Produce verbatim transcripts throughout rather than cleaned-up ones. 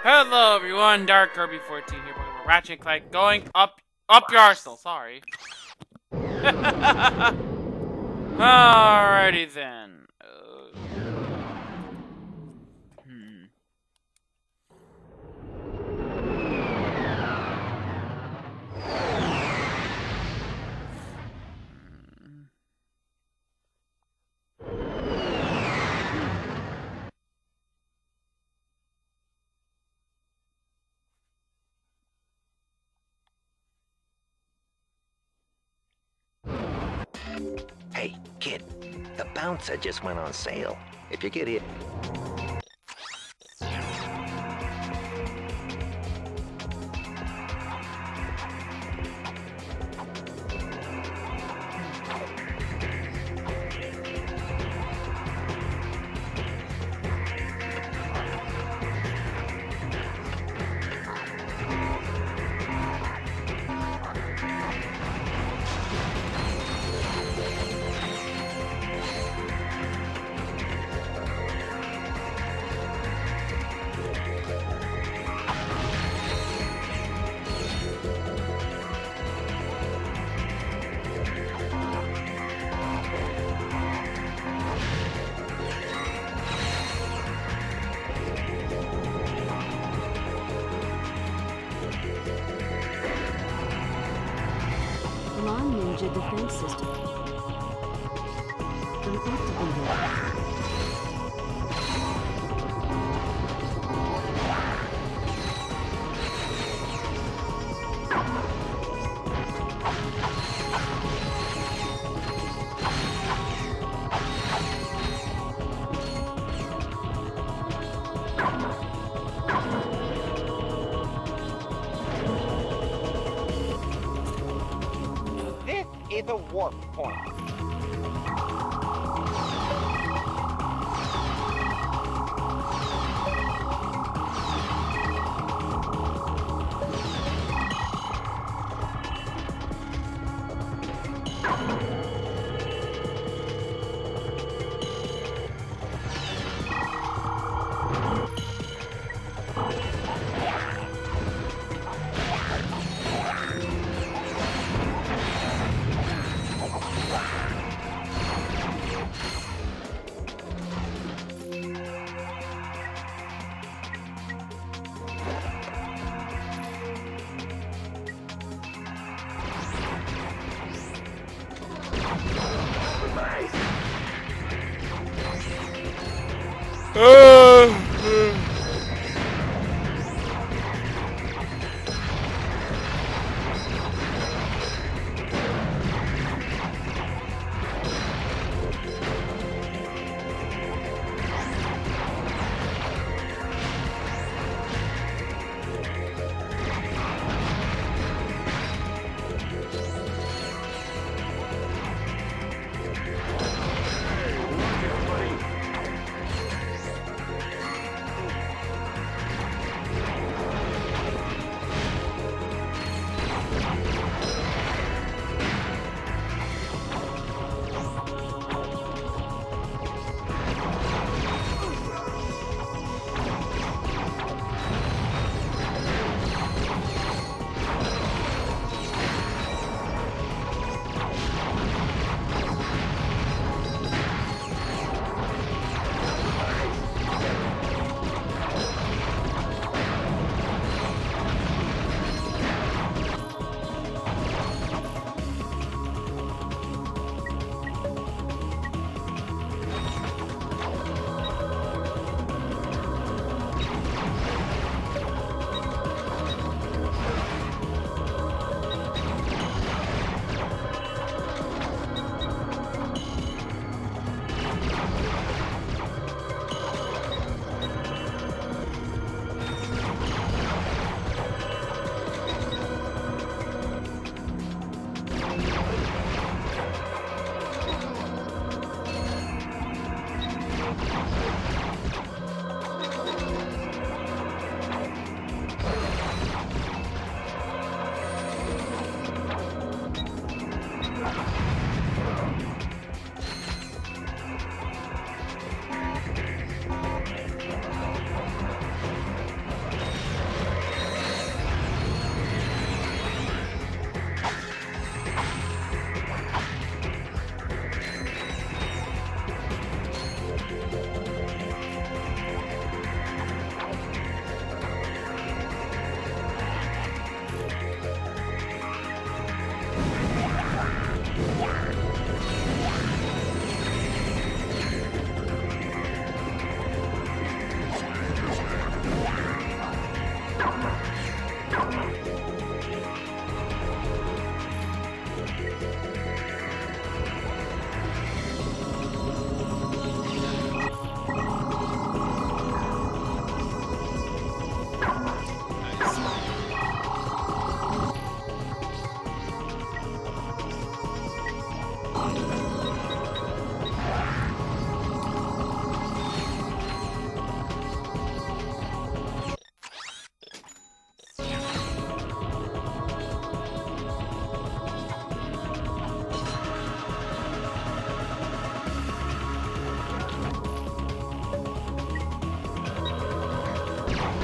Hello everyone, Dark Kirby fourteen here, with Ratchet and Clank going up, up your arsenal, sorry. Alrighty then. Uh, hmm. Hey, kid, the bouncer just went on sale. If you get it. Alarm Ninja defense system. Unactivated. This is a warp point.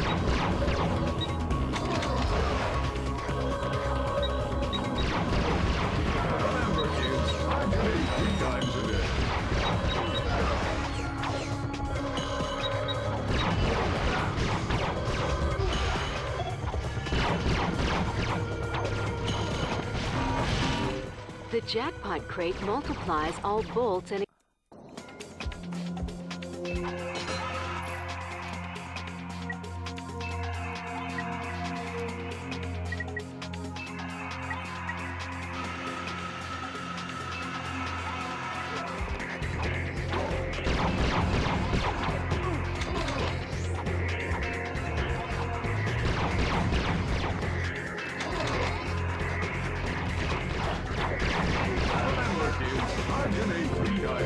Remember, kids, hibernate three times a day. The jackpot crate multiplies all bolts and Remember, kids, hibernate three times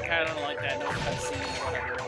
kind of don't like that. No cutscene or whatever.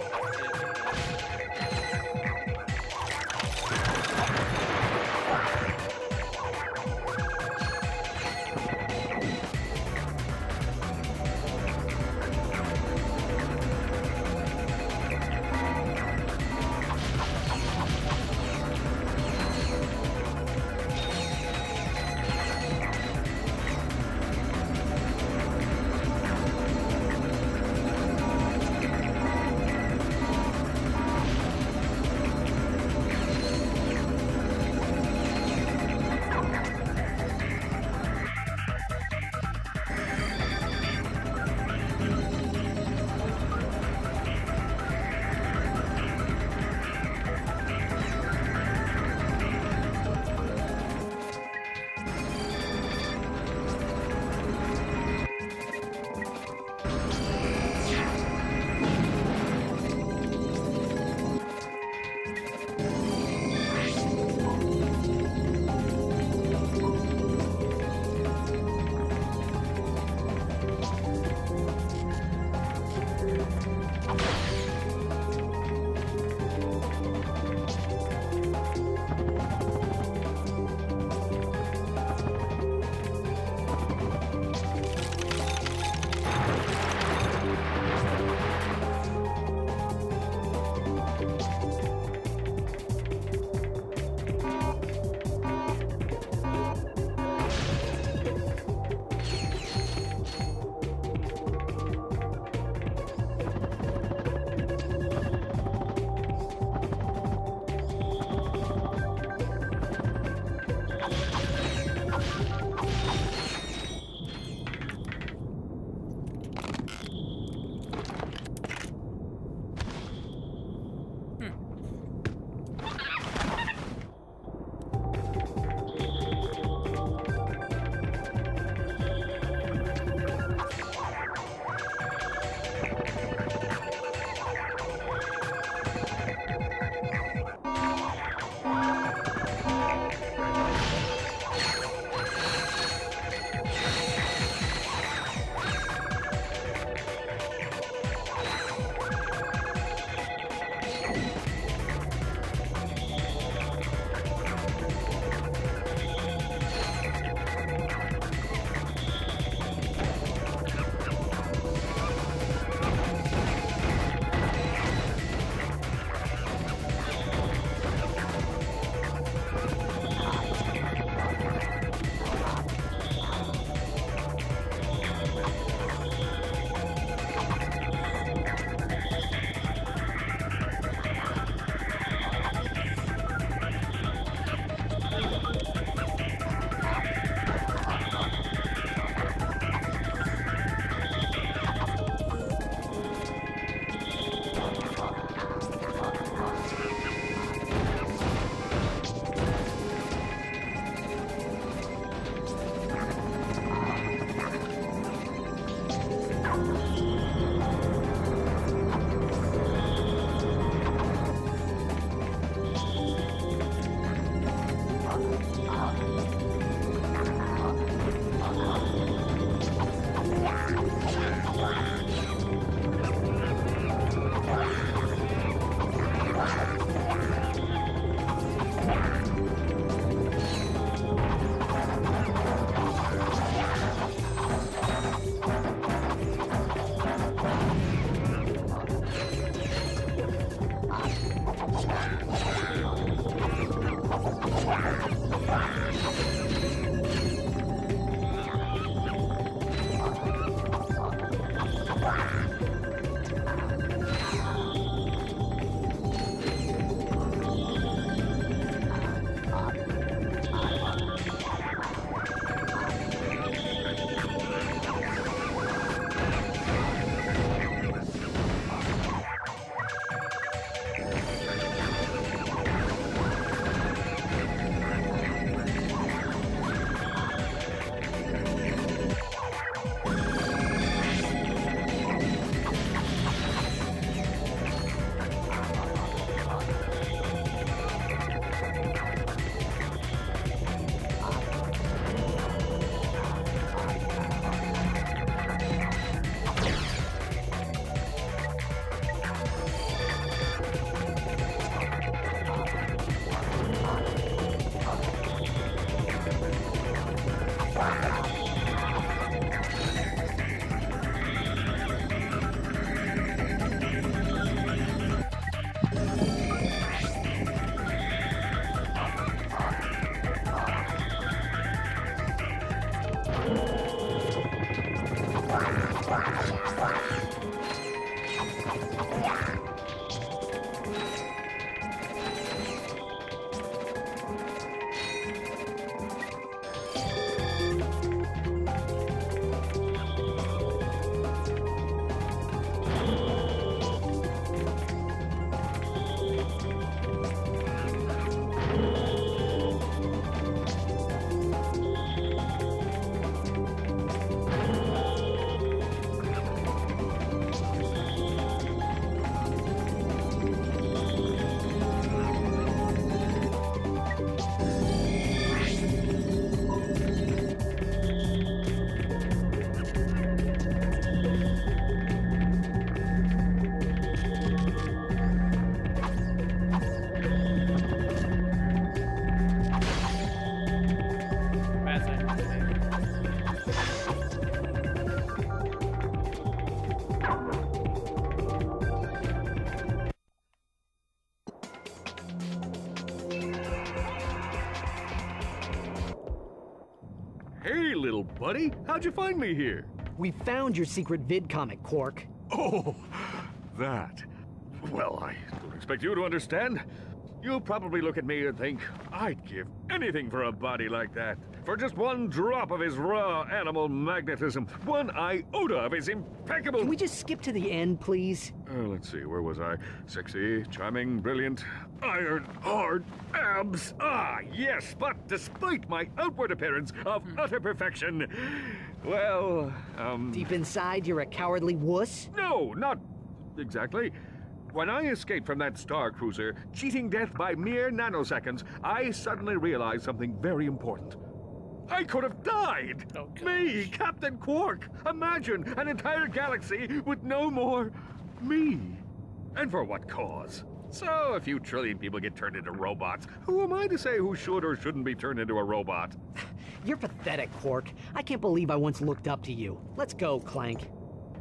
little buddy. How'd you find me here? We found your secret vid comic, Qwark. Oh, that. Well, I don't expect you to understand. You'll probably look at me and think, I'd give anything for a body like that. For just one drop of his raw animal magnetism, one iota of his impeccable... Can we just skip to the end, please? Uh, let's see, where was I? Sexy, charming, brilliant, iron, hard, abs. Ah, yes, but despite my outward appearance of utter perfection, well, um... Deep inside, you're a cowardly wuss? No, not exactly. When I escaped from that star cruiser, cheating death by mere nanoseconds, I suddenly realized something very important. I could have died! Oh, me, Captain Qwark! Imagine an entire galaxy with no more me. And for what cause? So, a few trillion people get turned into robots. Who am I to say who should or shouldn't be turned into a robot? You're pathetic, Qwark. I can't believe I once looked up to you. Let's go, Clank.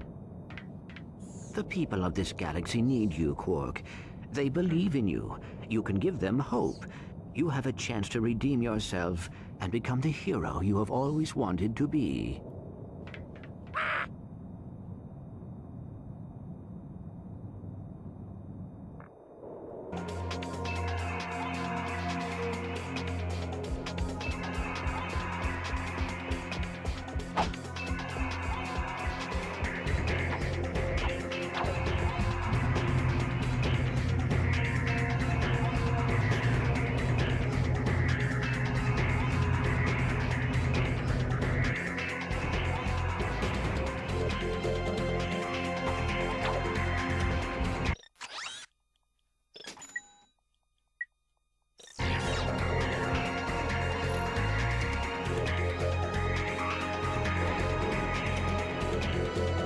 The people of this galaxy need you, Qwark. They believe in you. You can give them hope. You have a chance to redeem yourself and become the hero you have always wanted to be.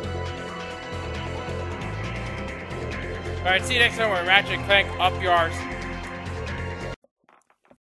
Alright, see you next time where Ratchet and Clank up your arse.